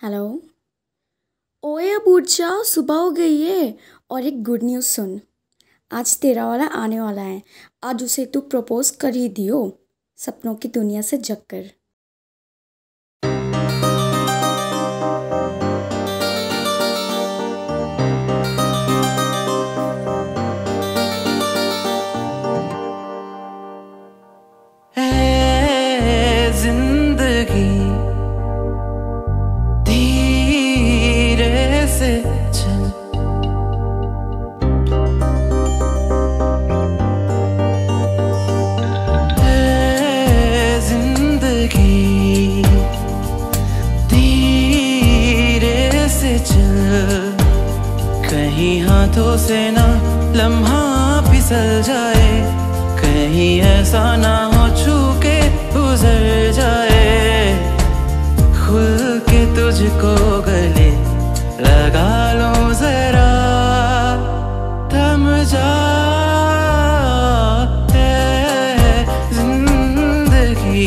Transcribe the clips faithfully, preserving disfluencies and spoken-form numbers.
Hello. ओए अब उठ जा, सुबह हो गई है। और एक गुड न्यूज़ सुन, आज तेरा वाला आने वाला है। आज उसे तू प्रपोज कर ही दियो, सपनों की दुनिया से जग कर। है जिंदगी धीरे से चल, है जिंदगी धीरे से चल, कहीं हाथों से ना लम्हा फिसल जाए, कहीं ऐसा ना हो छू के गुजर जाए। खुल के तुझको गले लगा लो जरा, थम जा है जिंदगी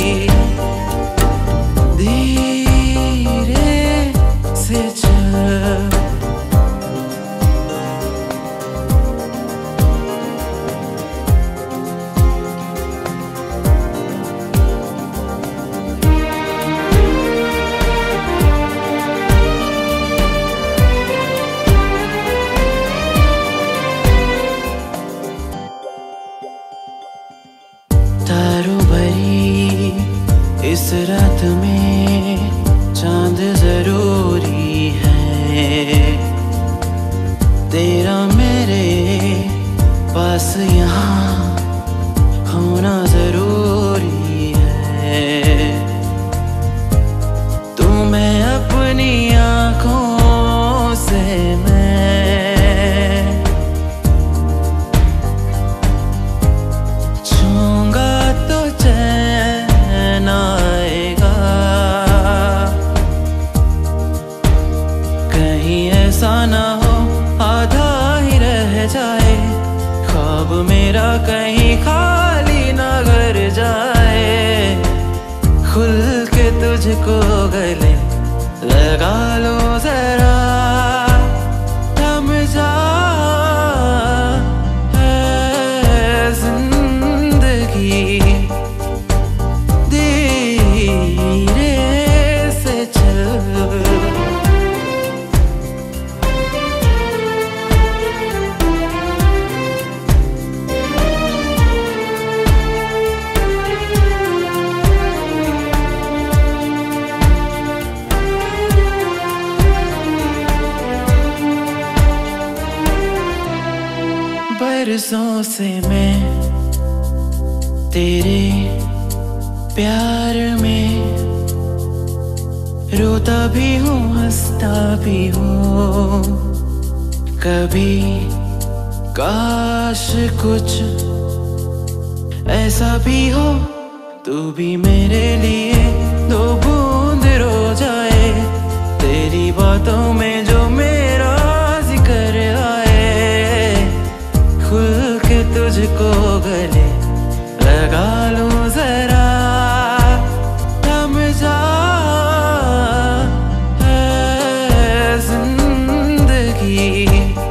धीरे से चल। तारों भरी इस रात में चांद जरूरी है, तेरा मेरे पास यहाँ होना जरूरी है। तुम्हें अपनी आँखों से मैं छूंगा तो चैन आएगा, कहीं ऐसा ना हो आधा ही रह जाए, ख्वाब मेरा कहीं खाली ना कर जाए। खुल के तुझको गले लगा लो जरा, थम जा है जिंदगी धीरे से चल। बरसों से मैं तेरे प्यार में रोता भी हूँ हंसता भी हूँ, कभी काश कुछ ऐसा भी हो तू भी मेरे लिए दो बूंद रो जाए, तेरी बातों में जो मेरा जिक्र आए। खुल के तुझको गले लगा लो जरा, थम जा है जिंदगी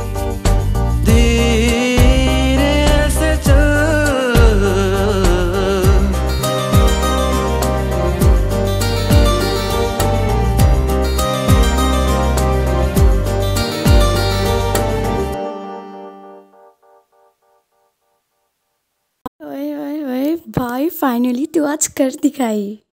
धीरे से चल। ओए ओए ओए भाई, फाइनली तू आज कर दिखाई।